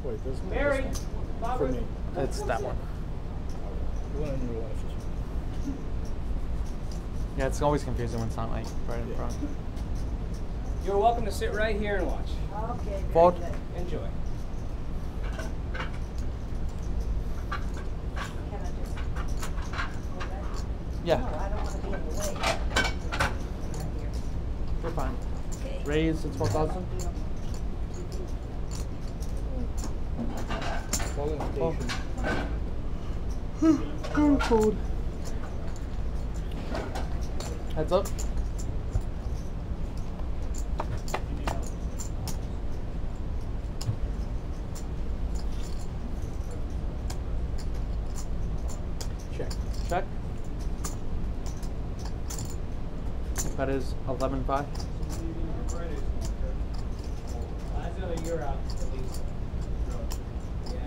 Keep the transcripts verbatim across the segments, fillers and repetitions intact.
Wait, this Mary, this one? For me. It's that one. The one on your left is Yeah, it's always confusing when it's not like right in front. You're welcome to sit right here and watch. Okay. Fold. Enjoy. Can I just go back? Yeah, No, I don't want to be in the way. Right here. we're fine. Okay. Raise to twelve thousand. Falling Oh. station. Cold. Heads up. Check. Check. That is eleven five. You're out, Elise. Yeah.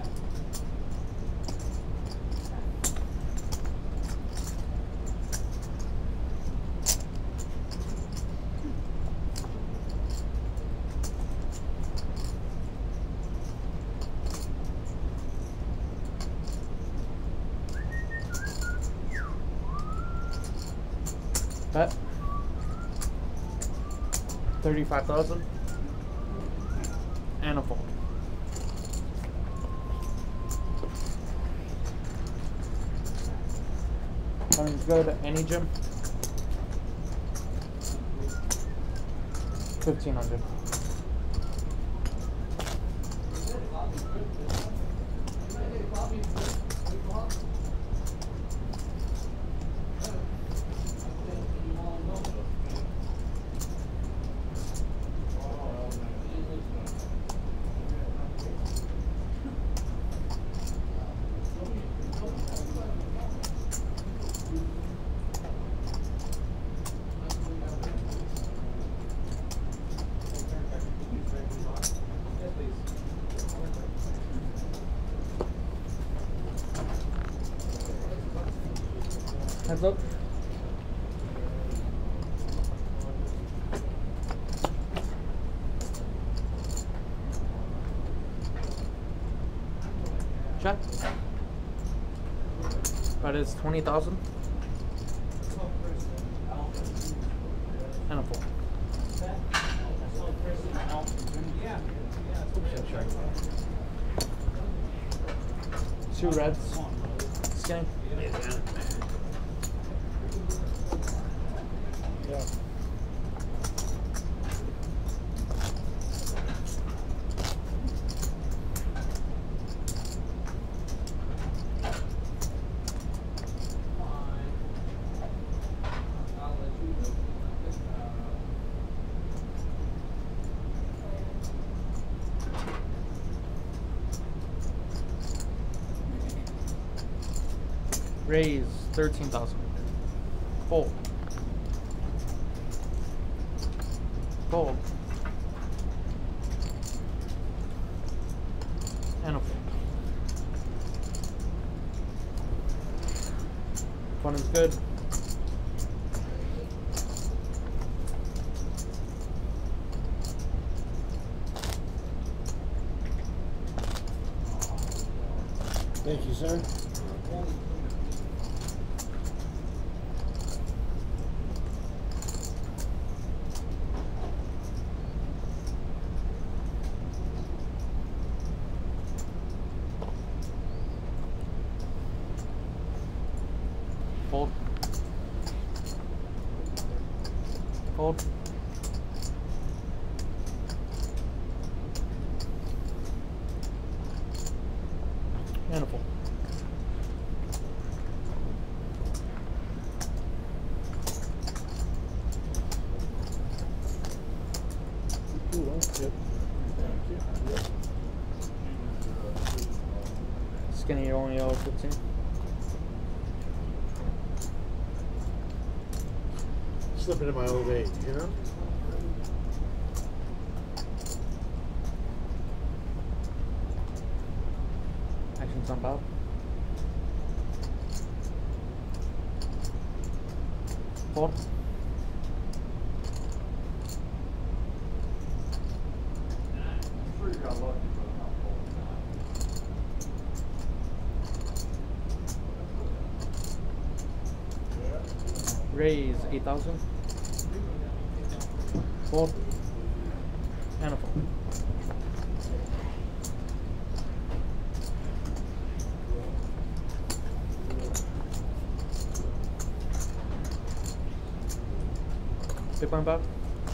Bet. Thirty-five thousand. And a fold. Sounds good. Any gym? Fifteen hundred. Heads up. Check. That is twenty thousand. And a four. Two reds. Skinny. Yeah. Raise thirteen thousand. Fold. Fold. And a fold. One is good. Thank you, sir. Fold. Fold. And a fold. Ooh, yep. Thank you. Yep. Skinny, you only owe fifteen. Slipping in my old age, you know? Actions on Bob. Fold. Raise eight thousand. Fold. And a fold. Big blind Bob.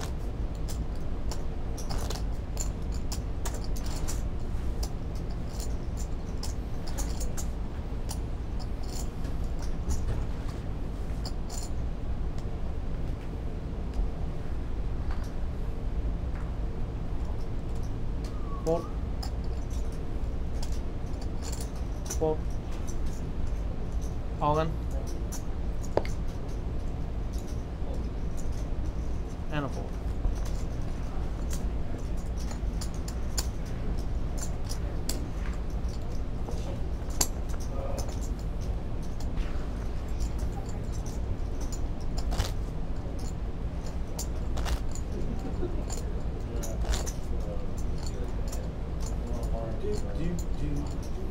Fold. Fold. All in. And a fold. Do, do, do,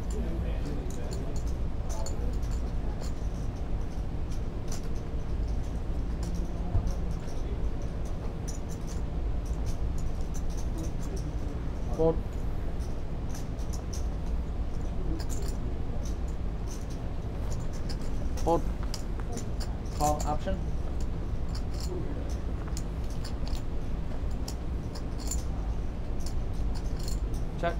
Fold. Fold. Call option. Check.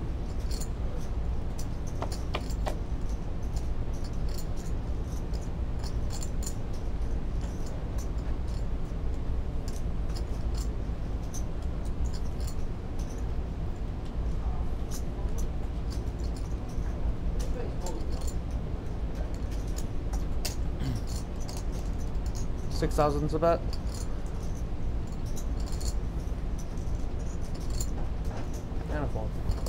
Six thousand's a bet. And a fold.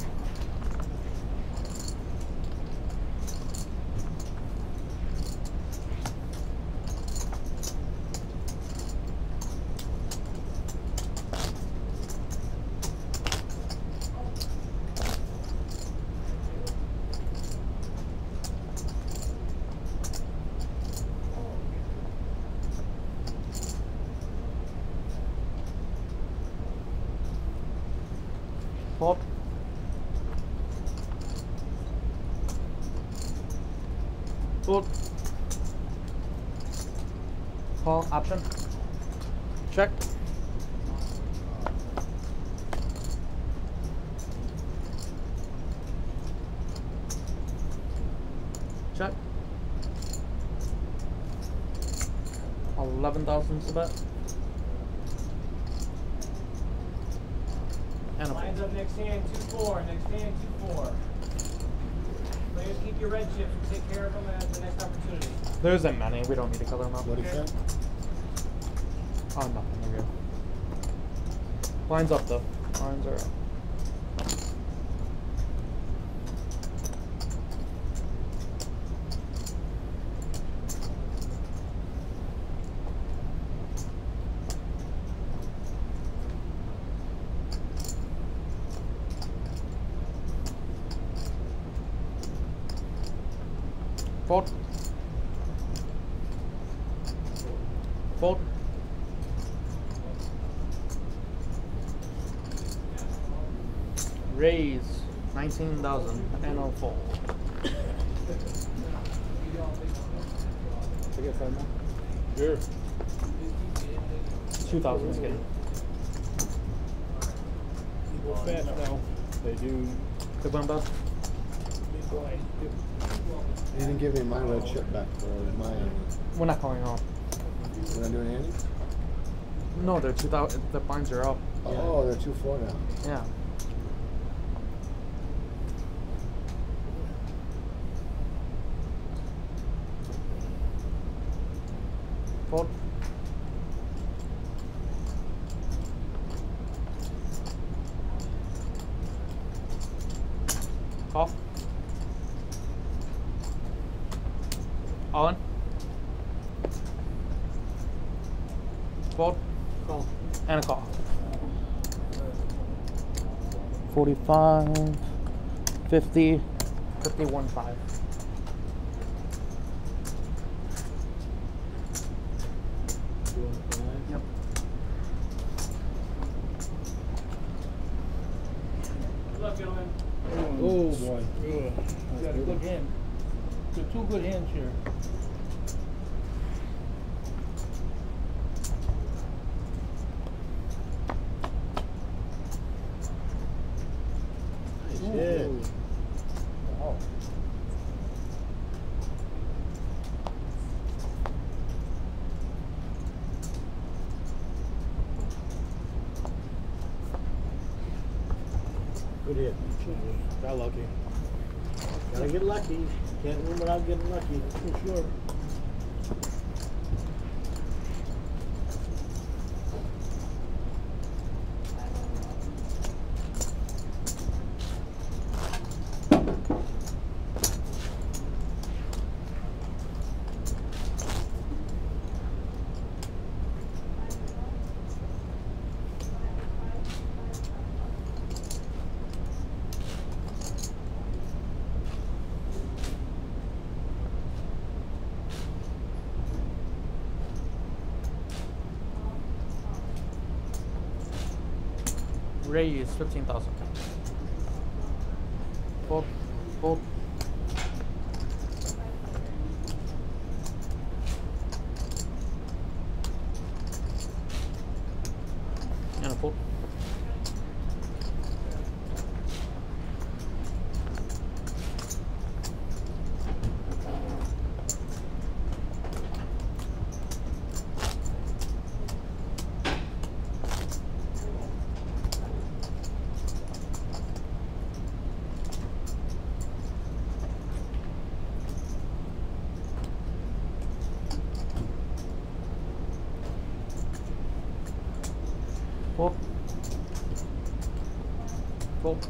Fold. Fold. Call option. Check. Check. Eleven thousand a bet. And a Lines up next hand, two four. Next hand, two four. Players keep your red chips. We'll take care of them at the next opportunity. There isn't many. We don't need to color them up. what is that? Oh, nothing. We're good. Lines up though. Lines are up. Fold. Fold. Raise nineteen thousand and I'll fold. I get five more? Sure. Two thousand skin. You go fast now. They do. Good one, Bob. Big blind. He didn't give me my red chip back for my annies. We're not calling off. We're not doing annies? No, they're two thousand. The blinds are up. Oh, they're two four now. Yeah. Fold. Call. All in. Fold. Call. And a call. forty-five, fifty, fifty-one, five. You got a good hand. You got two good hands here. Nice hit. Ooh. Wow. Good hit. Got lucky. Gotta get lucky. Can't win without getting lucky. For sure. Ray is fifteen thousand. Fold. Fold. And a fold. Fold. Fold.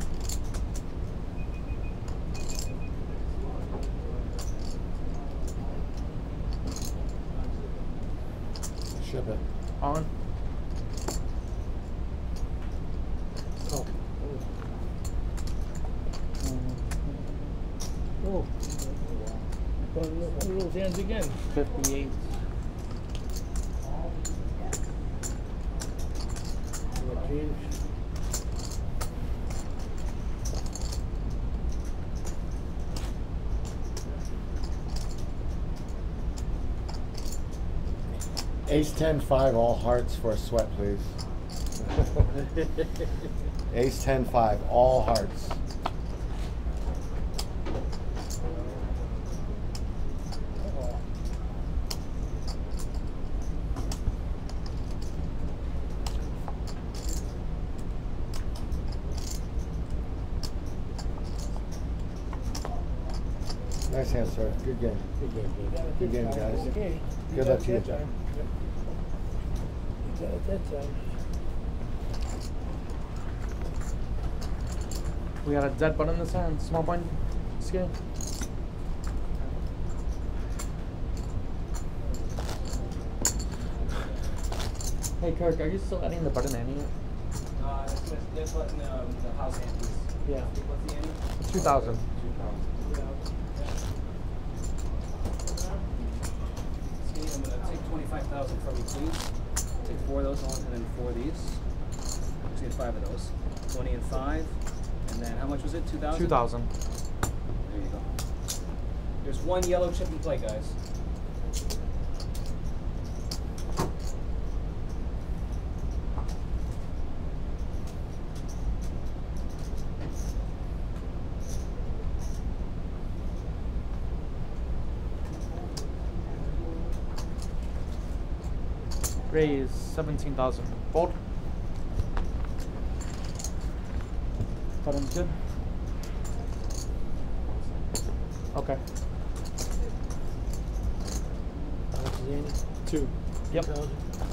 Ship it. On. Oh. Oh. One of those- one of those hands again. Fifty-eight. What change? Ace ten five, all hearts for a sweat, please. Ace ten five, all hearts. Uh-oh. Nice hand, sir. Good game. Good game, You got it Good this game, time. guys. Okay. You Good got luck it to you. that time. Yep. You got it that time. We got a dead button in this hand. Small blind. Scale. Hey Kirk, are you still adding the button ante yet? Uh, that's, that's, that's what, um, the house hand is. Yeah. What's the ante? Two thousand. Steve, I'm gonna take twenty-five thousand from you, please. Take four of those on, and then four of these. So you get five of those. Twenty and five, and then how much was it? Two thousand. Two thousand. There you go. There's one yellow chip in play, guys. Ray is seventeen thousand. Fold. Button's good. Okay. How much is Andy? Two. Yep. Two thousand?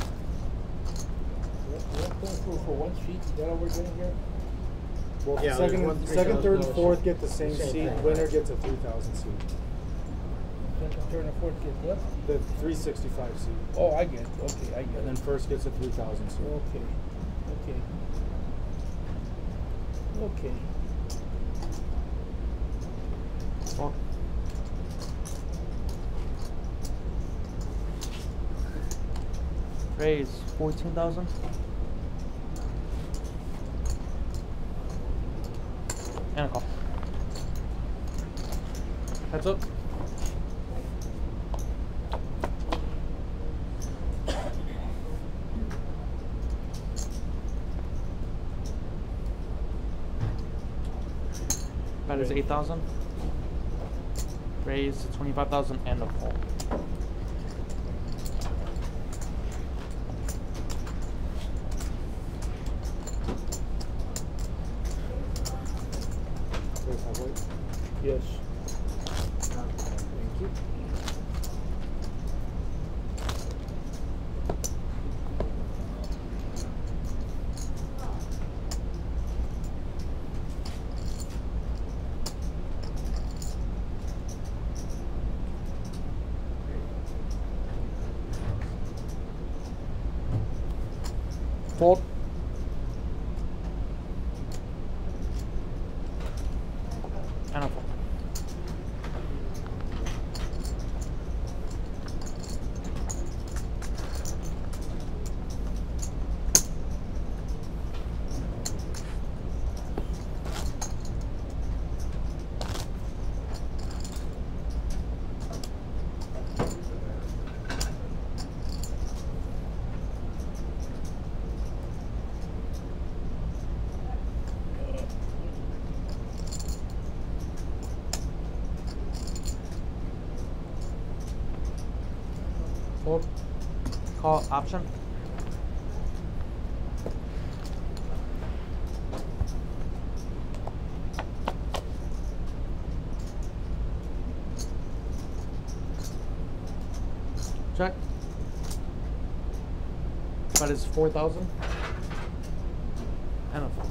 Yep, yep, going for, for one sheet. Is that what we're doing here? Well, Yeah, second, there's one three second, thousand third, and dollars fourth seat. get the same Same seat. thing, Winner right. gets a three thousand seat. Second, third, and fourth get what? The three sixty-five seat, Oh, I get it. Okay, I get and then it. first gets a three thousand seat. Okay, okay. Okay. Fold. Ray is fourteen thousand. And a call. Heads up. That is eight thousand. Raise to twenty-five thousand and a call. thirty-five white. Yes. Thank you. Fold. And a fold. Fold. Call option. Check. That is four thousand. And a fold.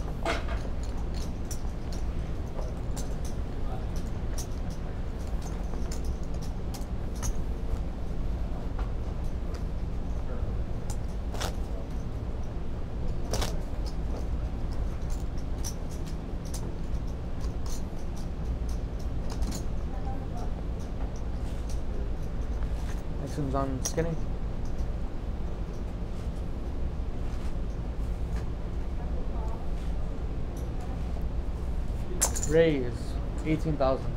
Next one's on skinny. Raise eighteen thousand.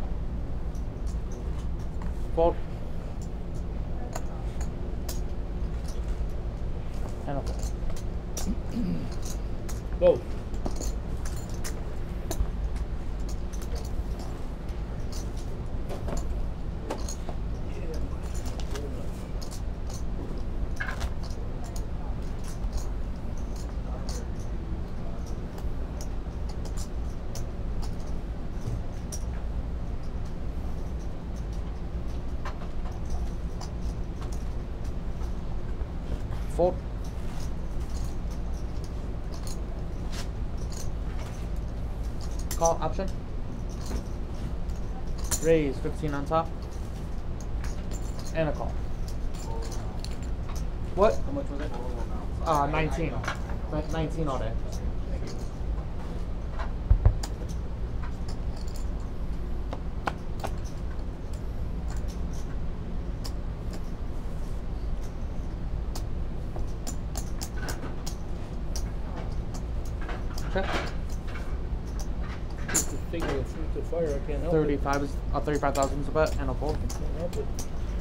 Fold. And a fold. Go. Fold. Call option. Raise fifteen on top. And a call. What? How much was it? Uh, nineteen. Ni- nineteen all day. Check. Just the thing that threw the fire, I can't help it. Thirty-five is uh, thirty-five thousand is a bet and a fold. Can't help it.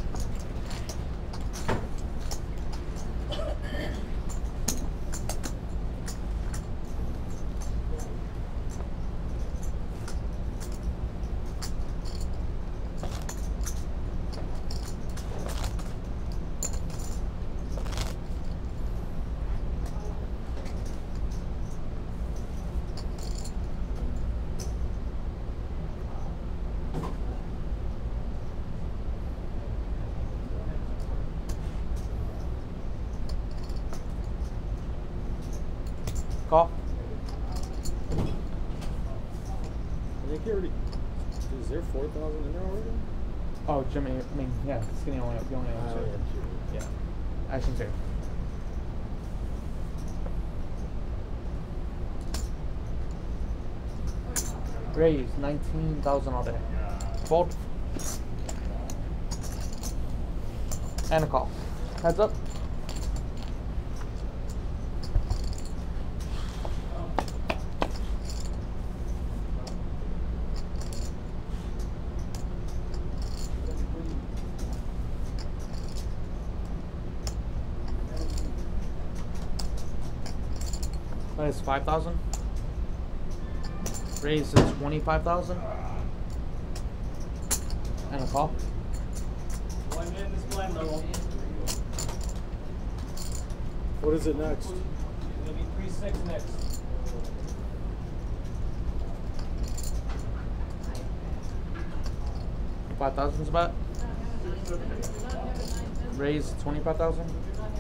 Call. I think you already. Is there four thousand in there already? Oh, Jimmy. I mean, yeah, skinny only. You only have Oh, two. yeah, Yeah. Action two. Raise nineteen thousand all day. Fold. And a call. Heads up. That is five thousand. Raise to twenty-five thousand. And a call. One minute this blind level. What is it next? It'll be three six next. Five thousand's about. Raise twenty-five thousand.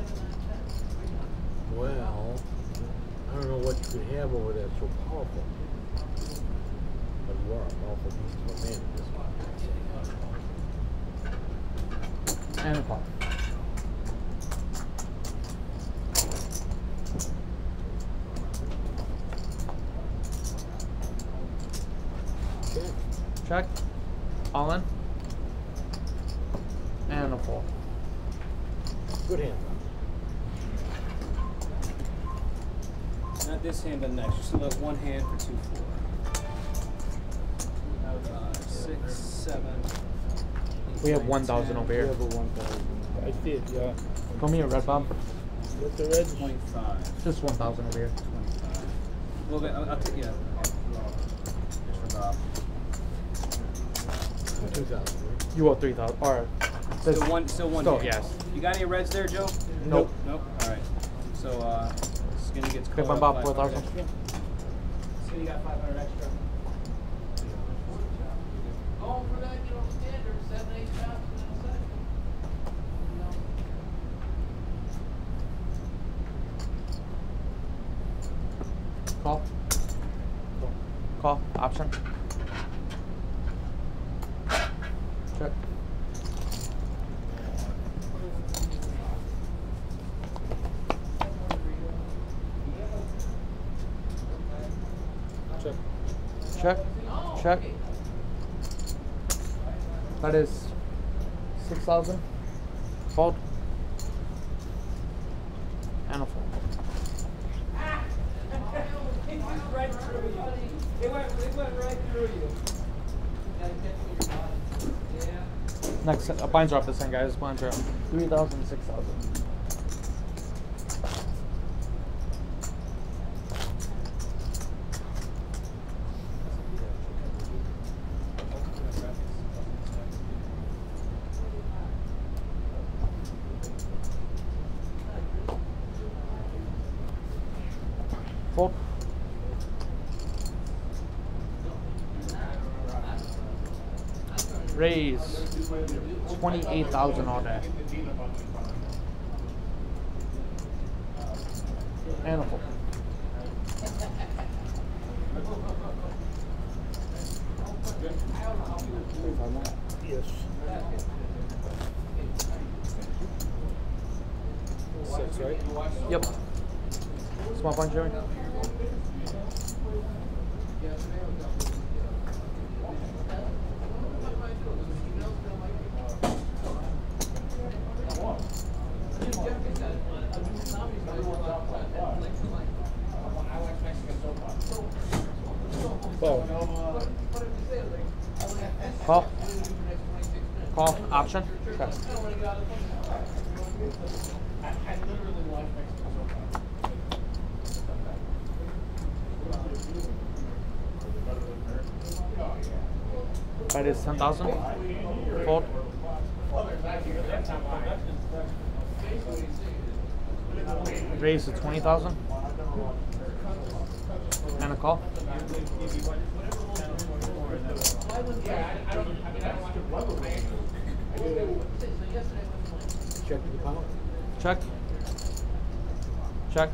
Well, I don't know what you could have over there so powerful. But you are a powerful beast of a man at this point. And a call. Okay. Check. All in. And a four. Good hand. Not this hand, but next. You still have one hand for two four. Five, six, seven. Eight, We have nine, one thousand ten, over here. one thousand. I see it, yeah. Come here, Red Bob. What's the red? twenty-five. Just one thousand over here. twenty-five. Well, I'll, I'll take yeah. Just for Bob. Two thousand, right? You owe three thousand. Or Still one. Still one. Still, hand. yes. You got any reds there, Joe? Nope. Nope. All right. So uh, Skinny gets Okay, called Bob, up four five thousand. hundred extra. Skinny got five hundred extra. Going for that, you know, standard, seven, eight shots in a second. You know? Call. Call. Option. Check. Check. Check. Check. That is six thousand. Fold. And a fold. It went right through you. It went, it went right through you. Gotta catch with your body. Yeah. Next, uh, blinds are up the same, guys. Blinds are up. three thousand, six thousand. Fold. Raise twenty-eight thousand all day. And a fold. Yes. Six, right? Yep. Small blind, Jeremy. Ball. Call. Call. Option. Check. That is ten thousand. Fold. Raise to twenty thousand. And a call. Check the power. Check. Check.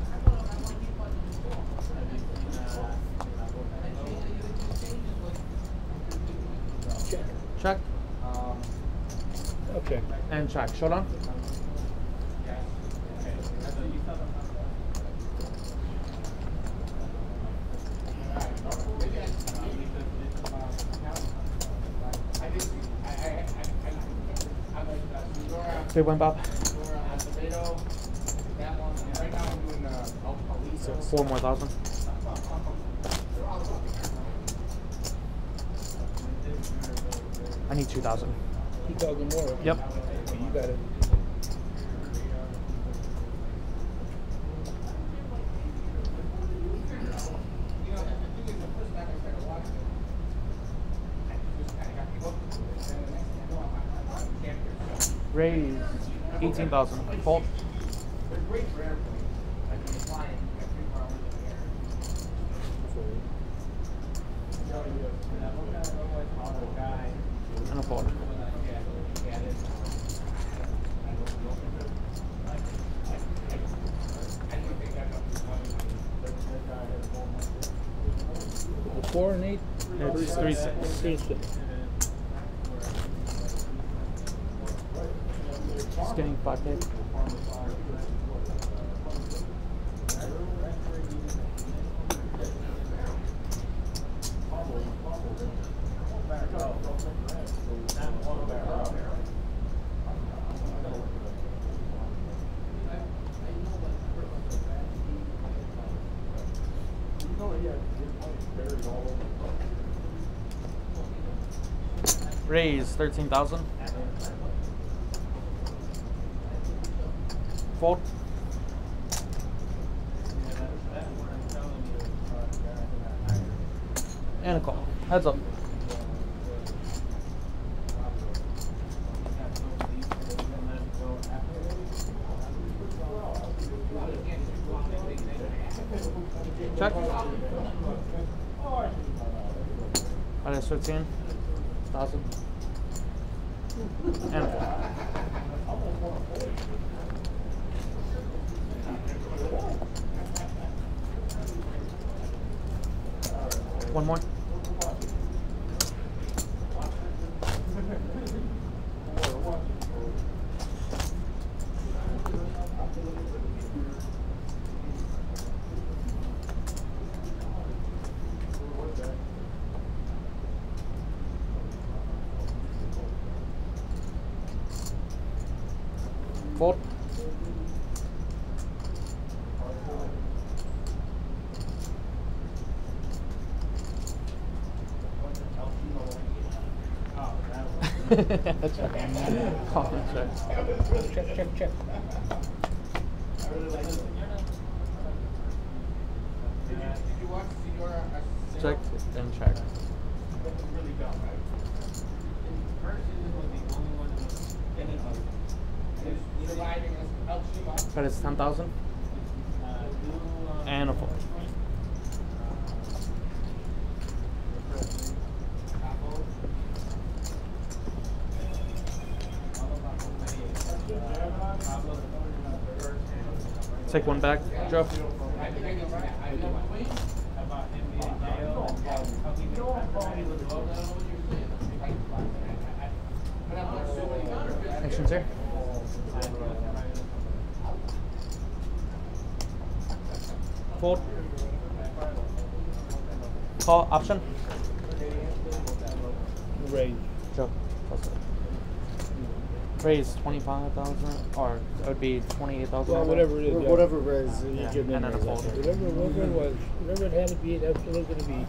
Check. Check. Okay. And check. Showdown. Say one, Bob. Four more thousand. I need two thousand. Two thousand more. Yep. Okay, you got it. Raise eighteen thousand. Fold. They're great for airplanes. Like when you fly in, you got three more hours in the air. And a fold. Four and eight. It's three six. Three six. Skinning five K. Raise thirteen thousand. Fold. And a call. Heads up. Check. That is fifteen thousand. And a fold. One more. Fold. Coffee check. Check, check, check. Check and check. That is ten thousand. And a fold. Take one back, Joe. Actions here. Fold. Call option. Raise. Joe. Raise twenty-five thousand, or it would be twenty-eight thousand. Well, whatever it is. Wh- yeah. Whatever it is, you Yeah, give them and then a raise, fold. that's it. Whatever, whatever it was, whatever it had to be, that's what it was gonna be.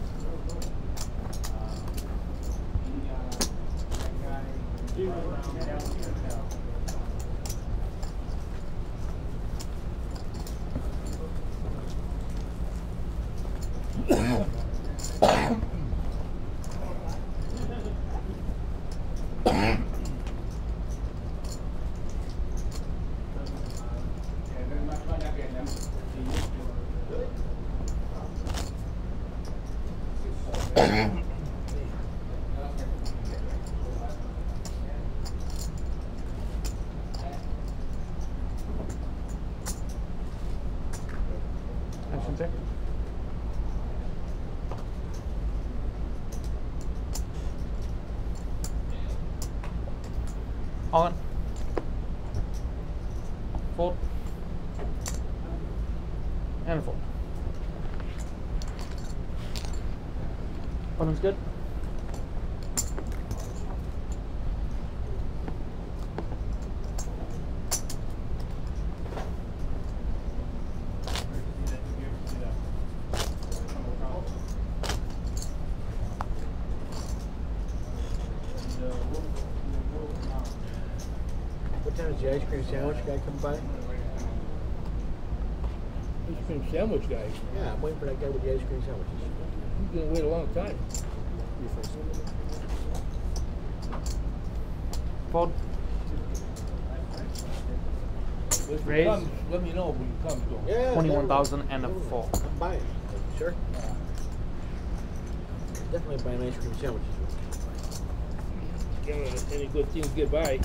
Actions here. All in. Fold. And a fold. Bottom's good. What time is the ice cream sandwich guy come by? Ice cream sandwich guy, Yeah, I'm waiting for that guy with the ice cream sandwiches. he's gonna wait a long time. Fold. But if Raise. you come, let me know when you come to 'em. Yeah. Twenty-one definitely. thousand and a Definitely. full. I'm buying. Like, sure. Definitely buying ice cream sandwiches. Can't let any good things get by.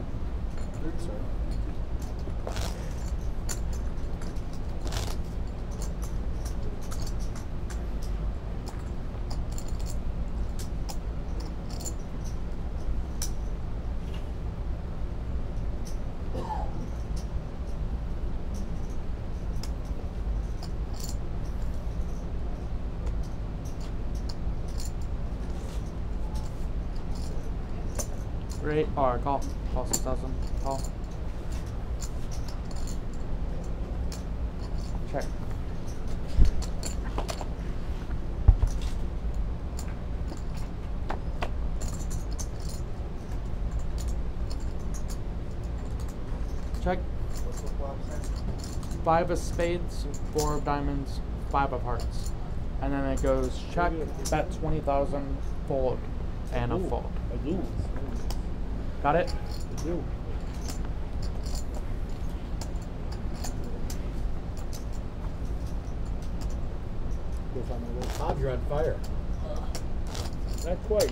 Right, or call. Call six thousand. Call. Check. Check. Five of spades, four of diamonds, five of hearts. And then it goes check, bet twenty thousand, fold, and a Ooh, fold. I do. Got it? I do. Guess I'm gonna go. Bob, you're on fire. Not quite.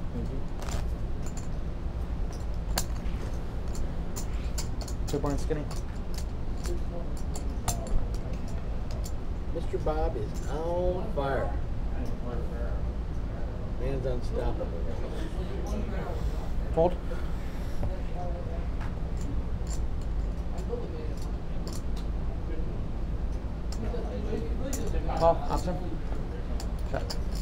Two point skinny. Mister Bob is on fire. Man's unstoppable. Fold. Call. Option. Check.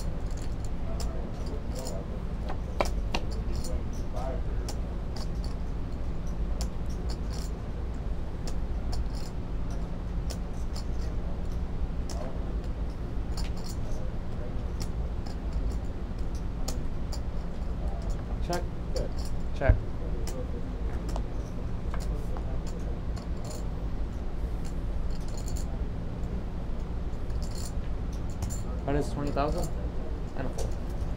Check. Good. Check. That is twenty thousand and a fold.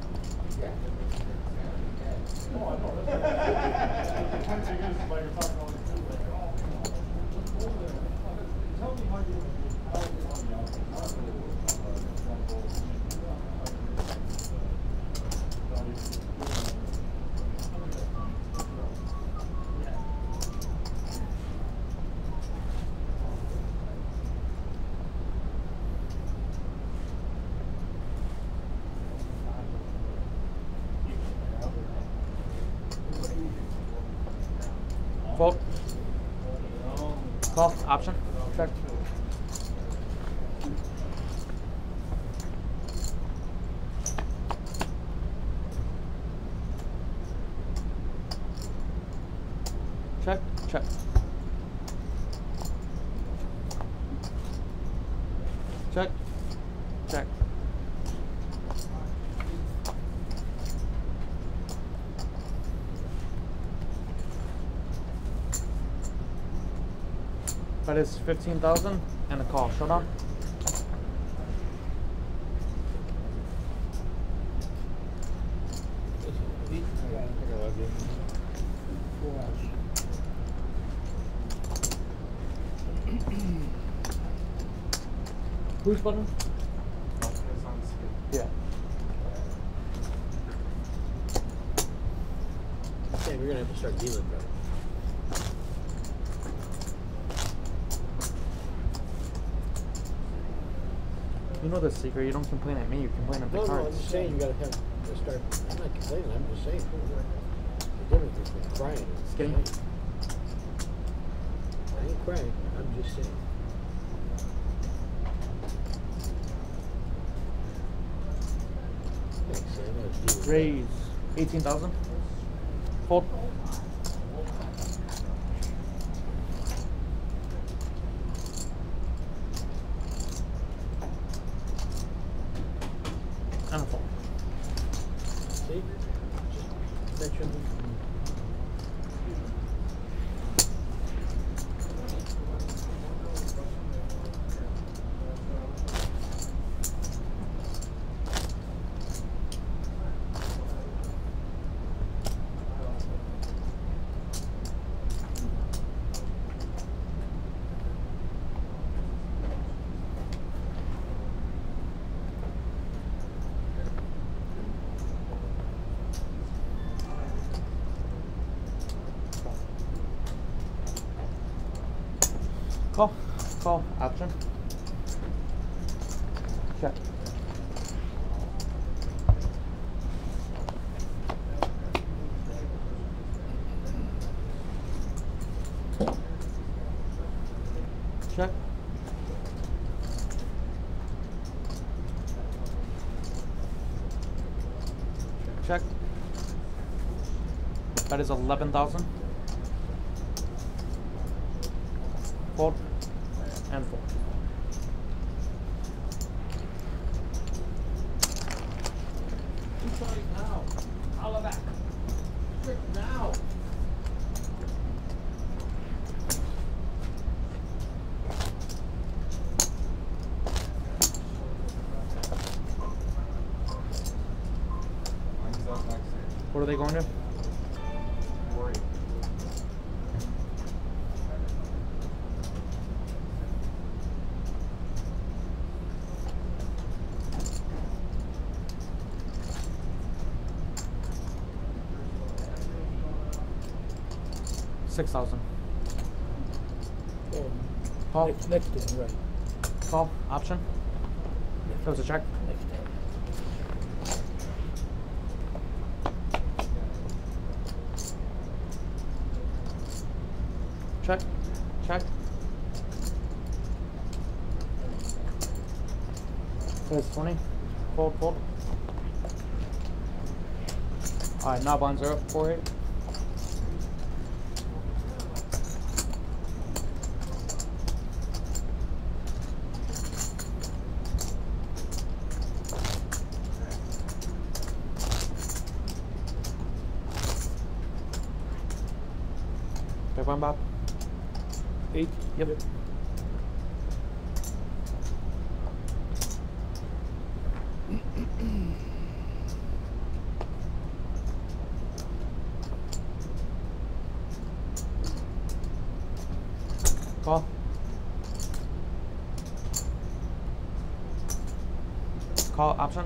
Fold. Call. Option. Check. Check. Check. Check. Check. That is fifteen thousand and a call. Showdown. Who's button? Yeah. Sam, you're gonna have to start dealing better. You know the secret. You don't complain at me. You complain at the No, no, I'm cards. just saying you gotta have to start. I'm not complaining. I'm just saying the difference between crying and Skinny. complaining. I ain't crying. I'm just saying. Thanks, Sam. I gotta deal with that. Raise eighteen thousand. Fold. And a fold. See? Just mention. Call. Call. Option. Check. Check. Check. That is eleven thousand. Fold. And fold. Now. Holla back. Quick now. What are they going to? Six thousand. Oh, Call. next, next turn, right. Call. Option. That was a check. Next turn. Check. Check. There's twenty. Fold, fold. Alright, now bonds are up. four eight. Big one, Bob. Eight? Yep. Call. Call option.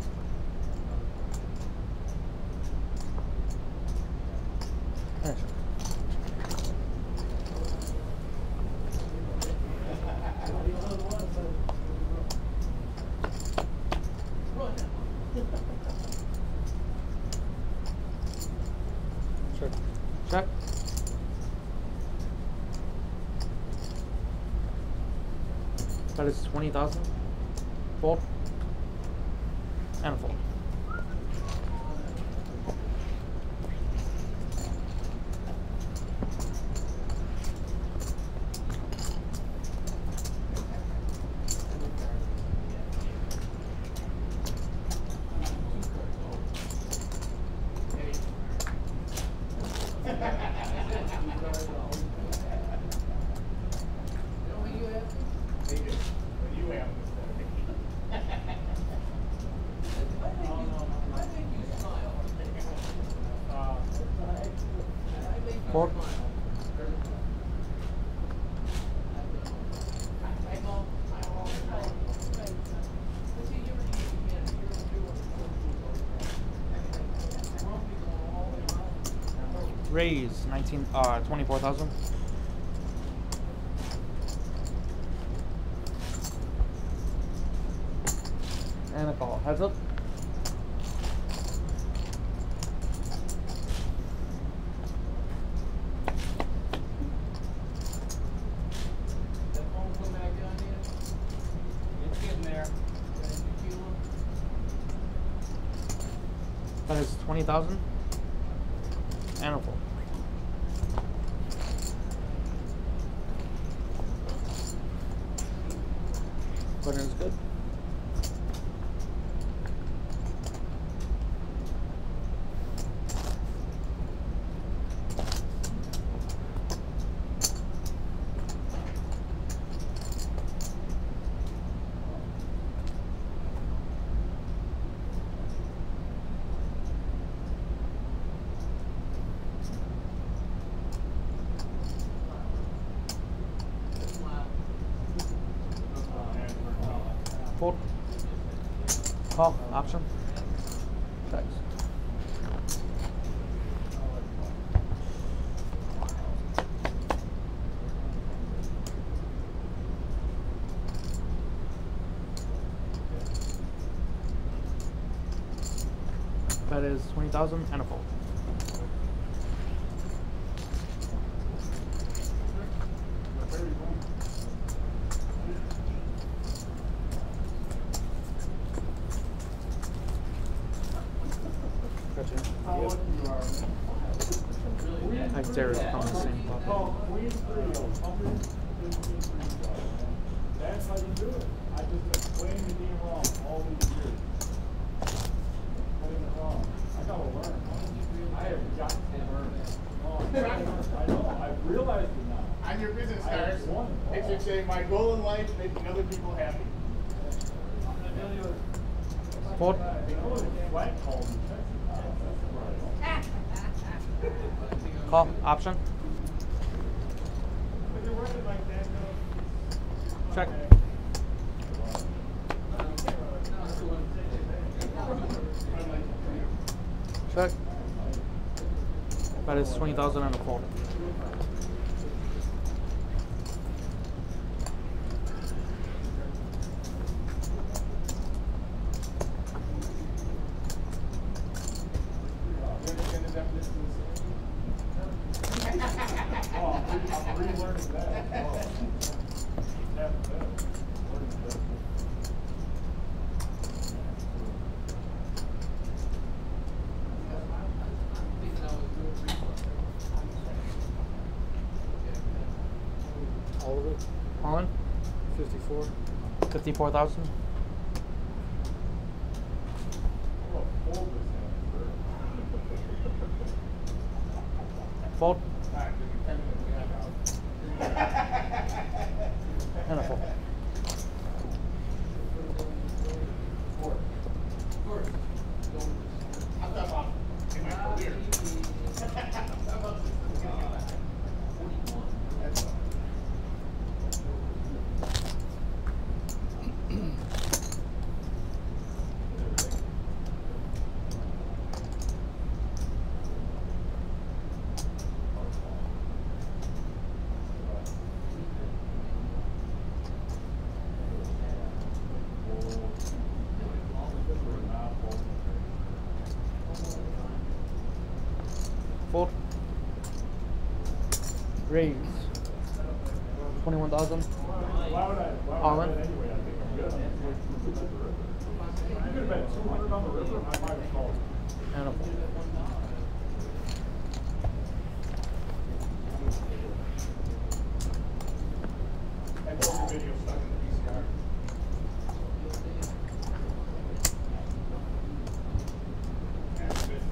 There. Check. Check. That is twenty thousand. Fold. And a fold. Fold. Raise nineteen uh twenty-four thousand. And a call. Heads up. That phone come back down here? It's getting there. That is twenty thousand. And a fold. Button is good. Fold. Call. Option. Checks. That is twenty thousand and a fold. I dare from the same pocket. That's how you do it. I just explained the game wrong all these years. Playing it wrong. I gotta learn. I have got to learn. Oh, I know. I've realized it now. On your business I cards, have won. it should say, my goal in life is making other people happy. Fold. They know the flag called me. Call. Option. But you're working like that, though. Check. Check. That is twenty thousand and a fold. Oh, I'm relearning that. Oh. Yeah, that. Learning that. All of it? All in? Fifty-four? Fifty-four thousand. Oh, fold this hand. Fold. And a fold. I'm talking about in my career. That's all. Fold. Raise. Twenty-one thousand. Why would I? Why would All I in? bet anyway? I think I'm good. You could have bet two hundred on the river. I might have called. And a fold. That's all the video stuck in the V C R. That's good.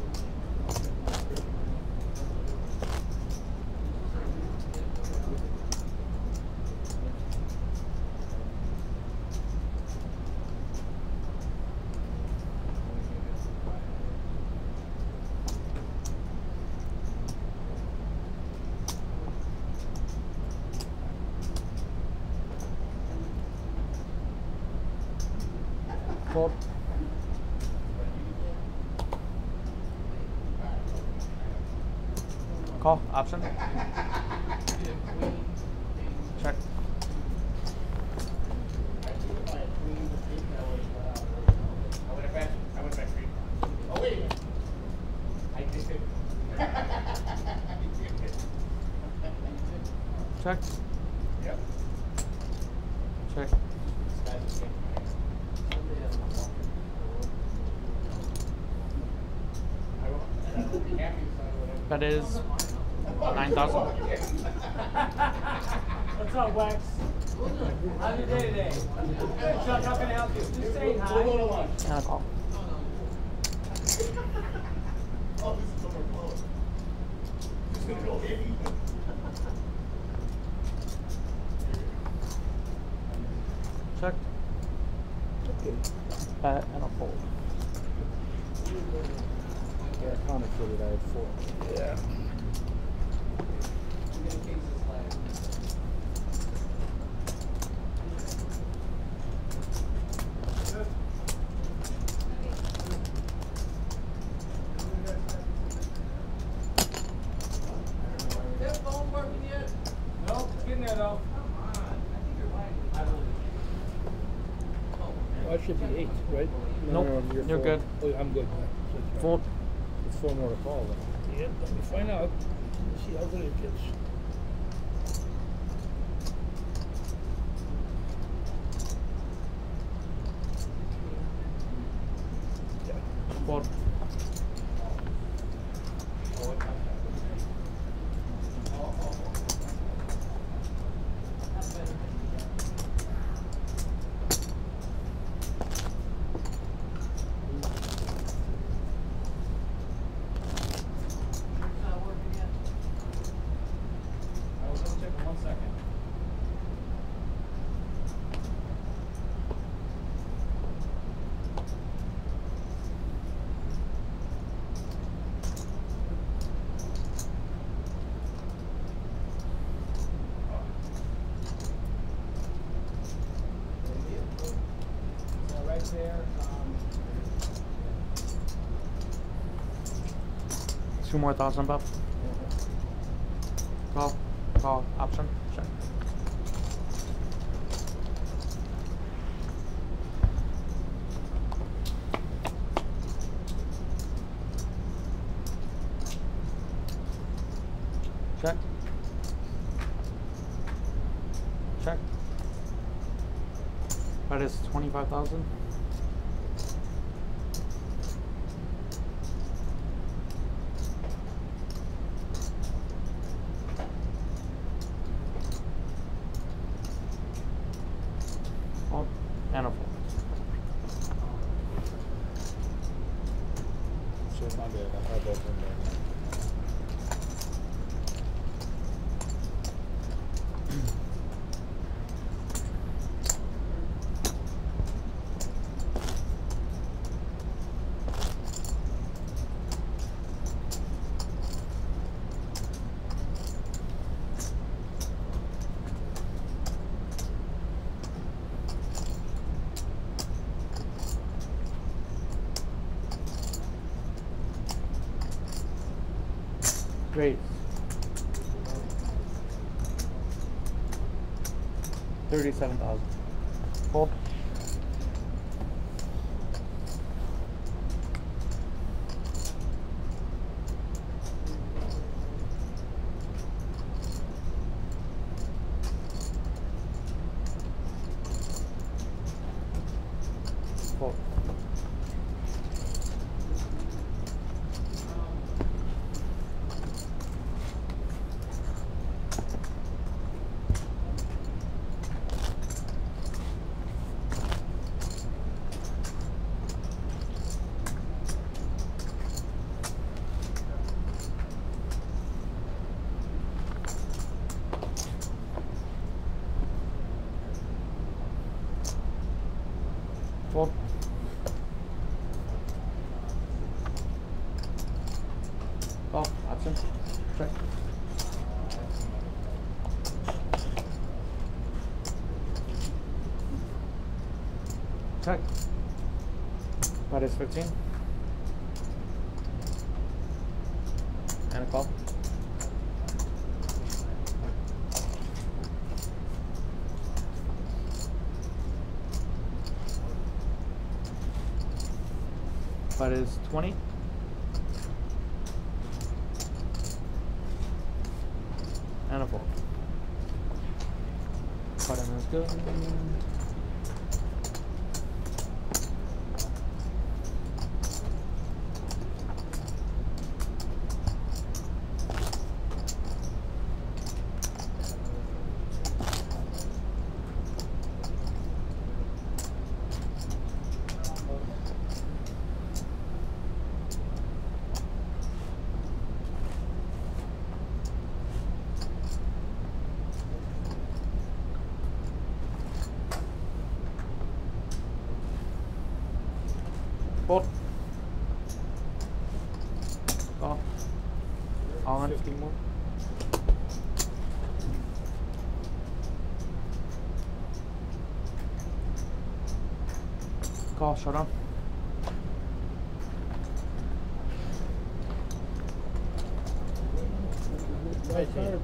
Fold. Call. Option. Check. I would have bet, I would have bet three. Oh, wait a minute. I did it. Check. Yep. Check. That is nine thousand. What's up, Wax? How's your day today? Good, Chuck. How can I help you? Just saying hi. We'll go to lunch. And a call. Oh, this is overflowing. It's gonna go heavy. Check. Bet and a fold. Yeah, I counted for it. I had four. Yeah. That phone working yet? Nope, it's getting there though. Oh, it should be eight, right? Nope, No, no, you're four. good. Oh, I'm good. Fold. It's four more to call then. Yeah, let me find out. Let's see how good it gets. Yeah. Fold. I was gonna check in one second. So right there, um, Two more thousand buff. Call. Call. Option. Check. Check. Check. That is twenty-five thousand. Fold and a fold. So my bad. I had both of them there. Great. Thirty-seven thousand. Fold. Fold. Fold. Call. Option. Check. Check. That is fifteen. And a call. That is twenty. And a fold. Button is good. Fold. Call. All in. Fifty more. Call. Showdown. My cards.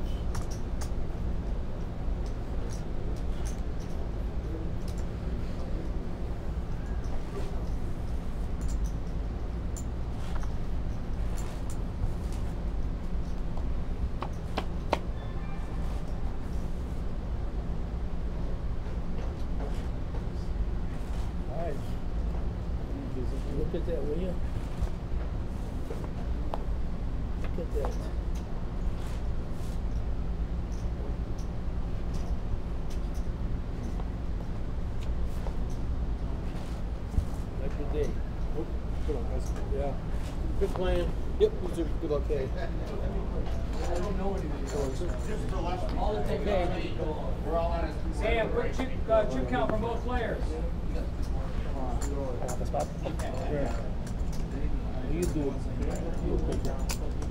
Look at that, will you? Look at that. Like your day. Oh, good on, guys. Yeah. Good plan. Yep, you too. Good luck. Hey. Okay. Sam, quick chip, uh, chip count from both players. The spot? Yeah. You do it. You take it.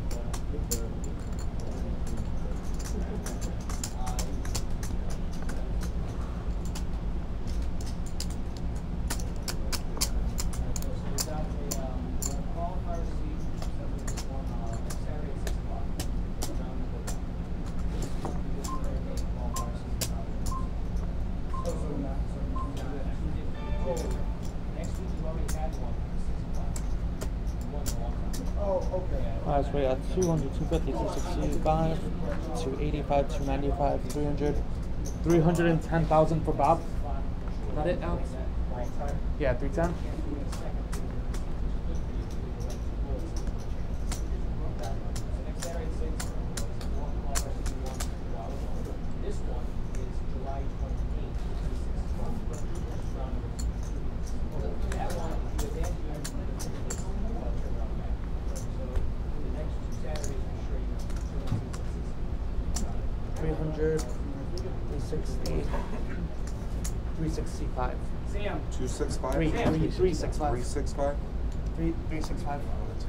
Alright, so we got two hundred, two fifty, two sixty-five, two eighty-five, two ninety-five, three hundred, three hundred ten thousand for Bob. Is that it now? Yeah, three ten. three hundred, three sixty, three sixty-five. Sam. Two six five. Three, three, three, six, five. Three six five. Three, three, six, five.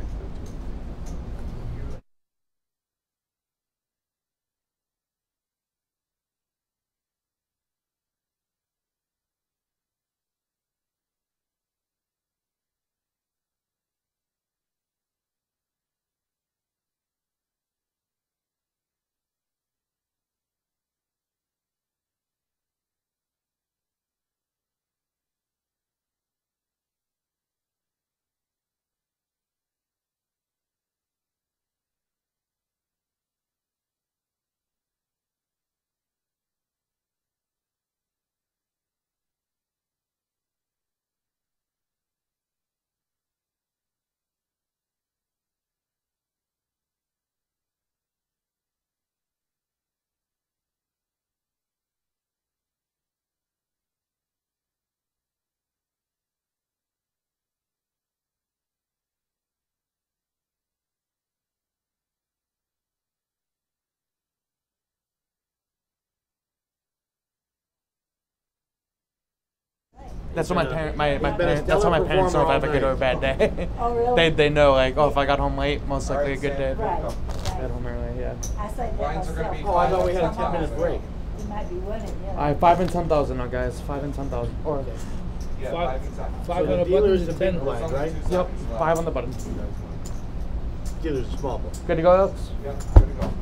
That's what my parent, my, my It's been a parents, that's how my stellar parents know if I have a performer good or all a bad day. Oh, really? they they know like, oh, if I got home late, most likely a good day. Right, Got right. home early, yeah. I say that Lines are gonna myself. be Oh, I thought we had a Come ten on. minute break. You might be winning, yeah. All right, five and ten thousand now, guys. Five and ten thousand. Or Yeah, Five- five inside. Five So on the the dealer's buttons the and big ten. blind, Only right? two yep, seconds left. five on the button. Dealer's a small one. Good to go, Alex? Yep, good to go.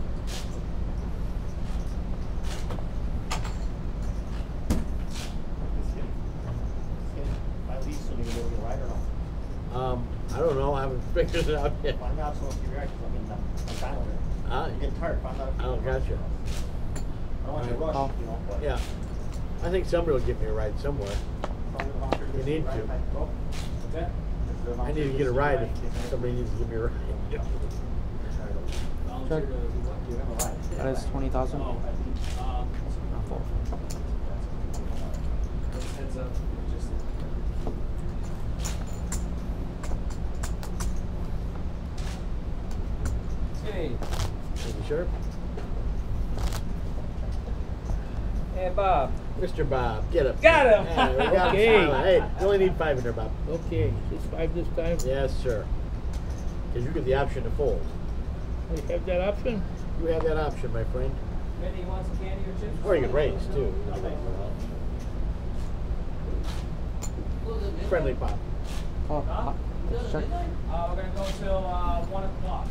My lease, so you can go get a ride or no? Um, I don't know. I haven't figured it out yet. Find out so if you're right, 'cause I'm getting, I'm trying to. Ah, I'm getting tired, find out if I you don't can. gotcha. I don't want you to rush, Oh. you know, but. Yeah. I think somebody will give me a ride somewhere. You need to. I need to get a ride if somebody needs to give me a ride. Check. You have a ride. That is twenty thousand. Um, Not full. heads up. Just, hey, Thank you, sure. hey, Bob. Mister Bob, get up. Got him. Yeah, we got Okay. him. Hey, you only need five in there, Bob. Okay, it's five this time. Yes, sir. Because you get the option to fold. We have that option? You have that option, my friend. Minnie, you want some candy or chips? Or you can raise, too. Friendly Bob. Oh, Huh? uh, check. Uh, we're gonna go till uh, one o'clock.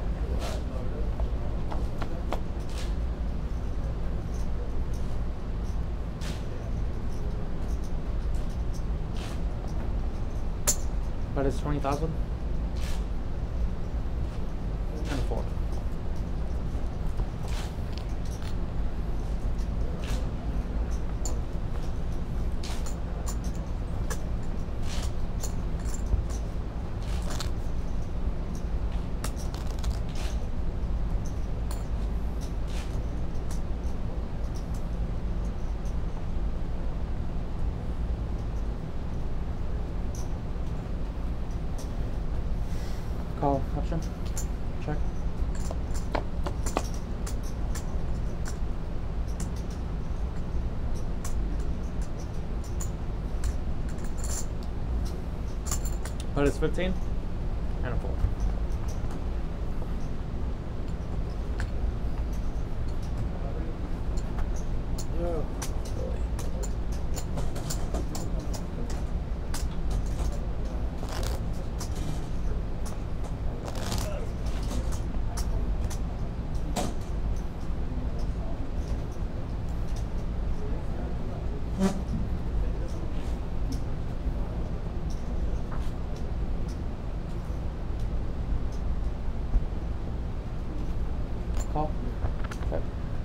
That is twenty thousand. And a four. Call option. Check. But it's fifteen and a four. Oh, Call. Okay.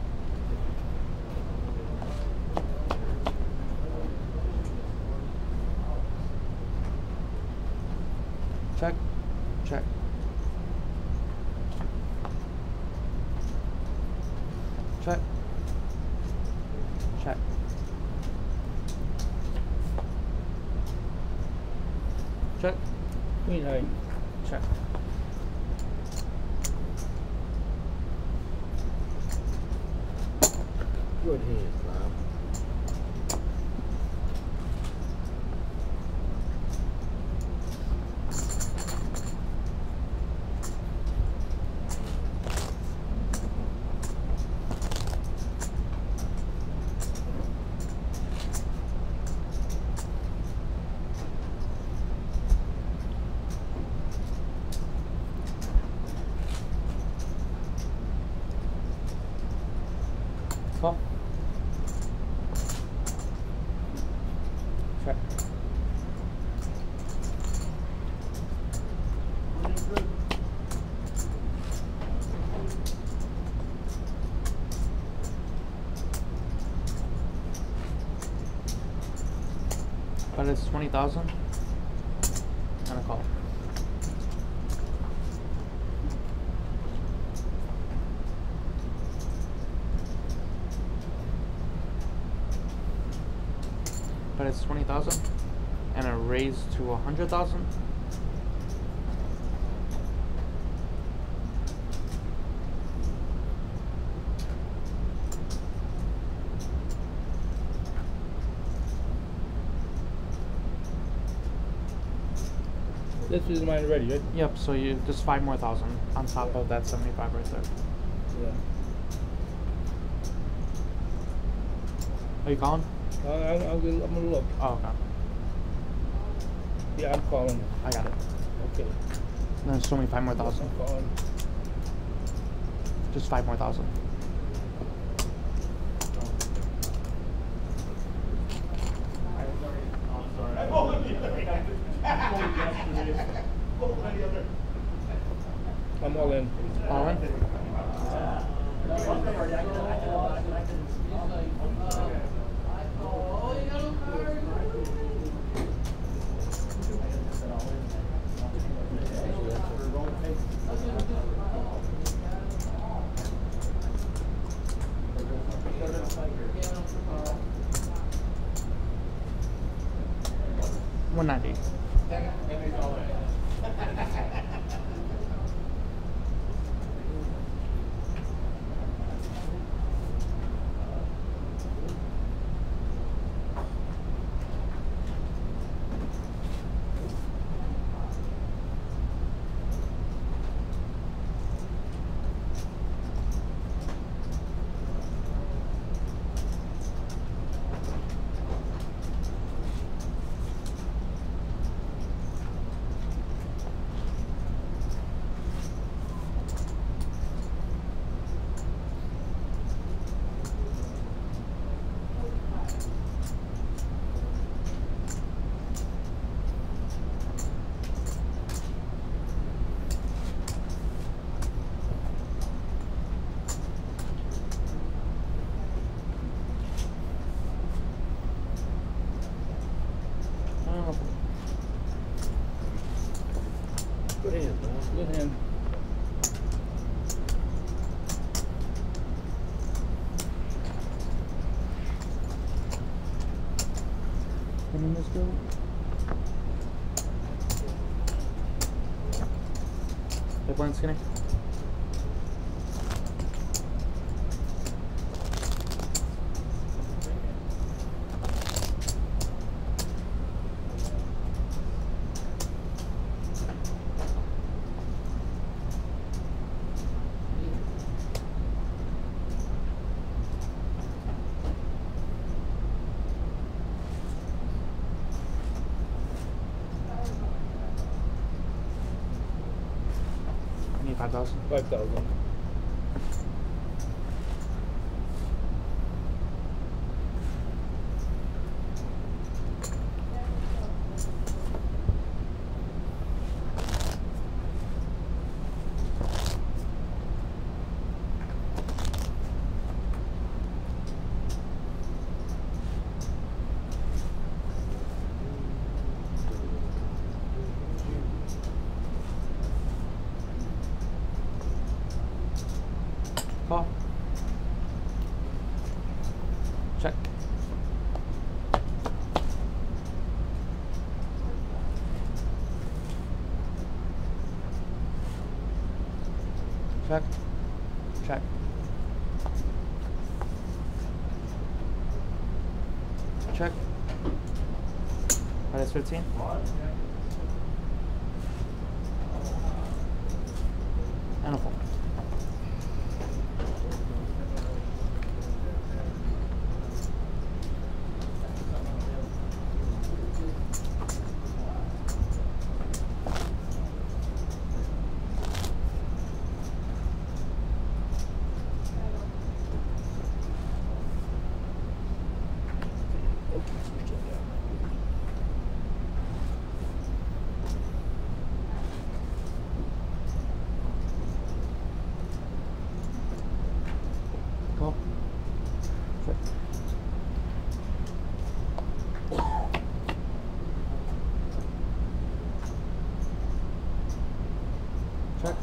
Check. Check. Check. Check. Check. Queen high. Check. good hand, Bob. Call. Check. But it's twenty thousand and a call. But it's twenty thousand and a raise to a hundred thousand. This is mine ready, right? Yep, so you just five more thousand on top of that seventy-five right there. Yeah. Are you calling? Uh, I'm, I'm, gonna, I'm gonna look. Oh, okay. Yeah, I'm calling. I got it. Okay. Then show me five more thousand. I'm calling. Just five more thousand. I'm all in. All in? One ninety. Good hand, Bob. Good hand. When is this go? Double and skinny. Five thousand. Five thousand. Call. Check. Check. Check. Check. Minus fifteen. And a four. Call. Check. Check.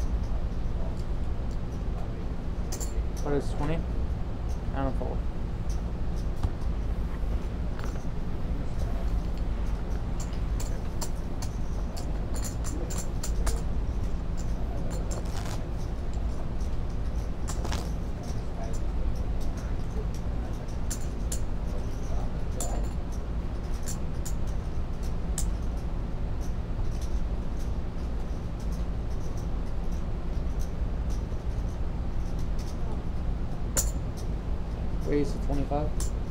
What is twenty? And a fold. Raise to twenty-five.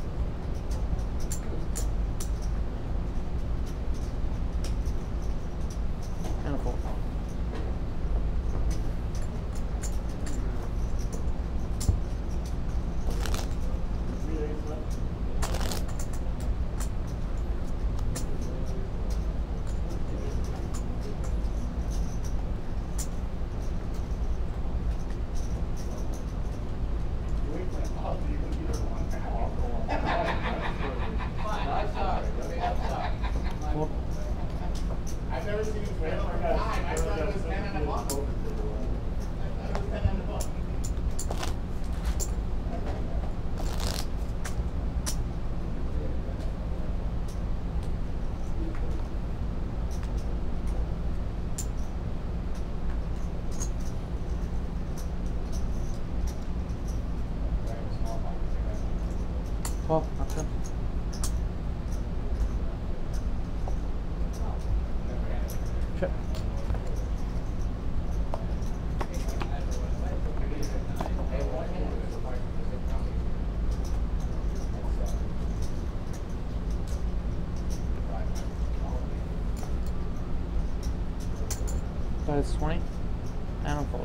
And a fold. Fold. I've never seen him win over time. I thought it was ten and a month. I thought it was ten and a month. Call. Option. Check. That is twenty. And a fold.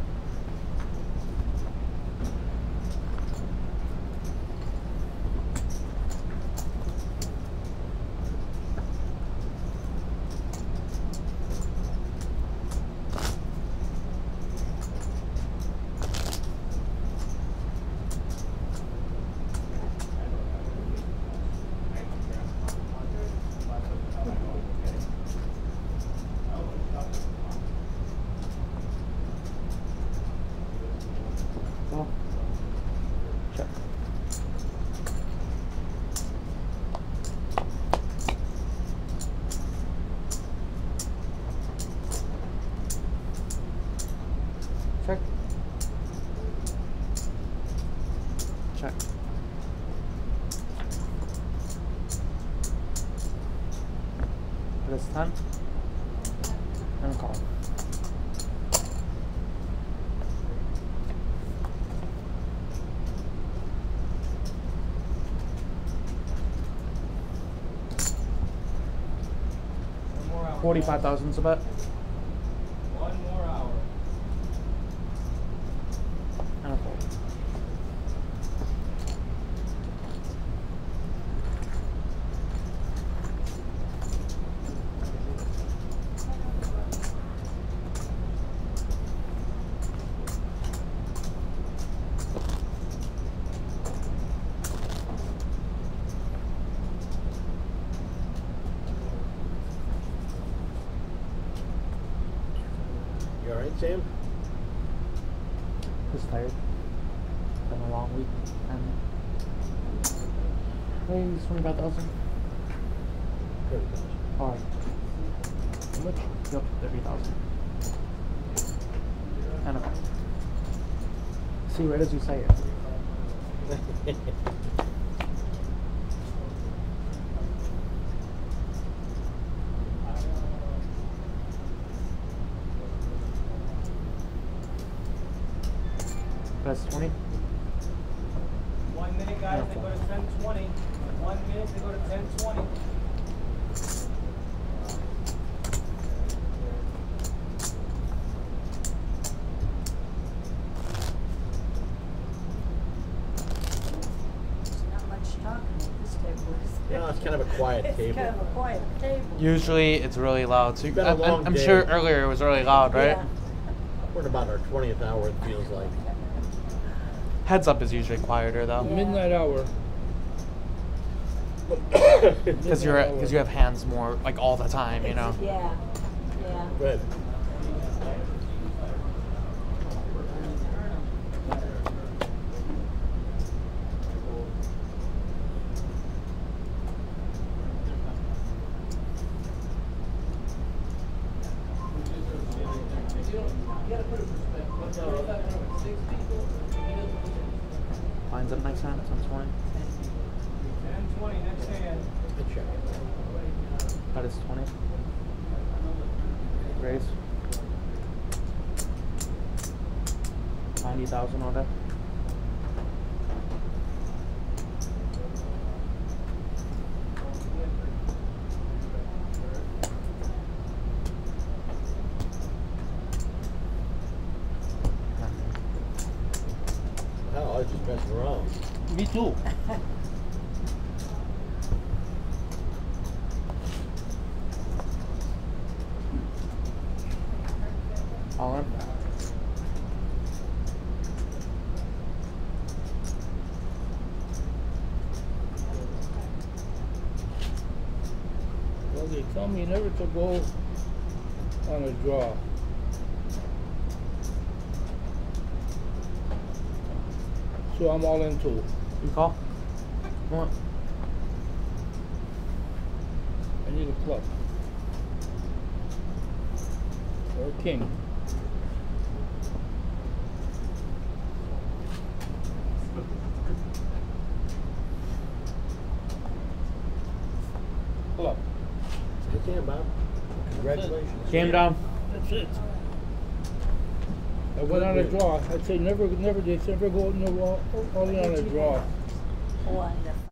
forty-five thousand's a bet. One more hour. And a fold. You alright, Sam? Just tired. Been a long week. And raise twenty-five thousand. thirty thousand. Alright. How much? Yep, thirty thousand. And a fold. See, right as you say it. Best twenty. One minute, guys, they go to ten twenty. One minute, they go to ten twenty. There's not much talking at this table. is there? Yeah, it's kind of a quiet It's table. kind of a quiet table. Usually it's really loud. So It's been a I'm, I'm- long I'm day. sure earlier it was really loud, right? Yeah. We're at about our twentieth hour, it feels like. Heads up is usually quieter though, Yeah. Midnight hour. because you're because you have hands more like all the time, you know. Yeah, yeah. Good. Lines up next hand, ten twenty. ten twenty, next hand. Good check. That is twenty. Raise. Ninety thousand order. Hell, I was just messing around. Me too. All in. Well, they tell me never to go on a draw. So I'm all in two. You call. Come on. I need a club. Or a king. Club. Good game, Bob. Congratulations. Game down. That's it. I went on a draw. I'd say never, never, they never go no, all, all in on a draw. Oh, on the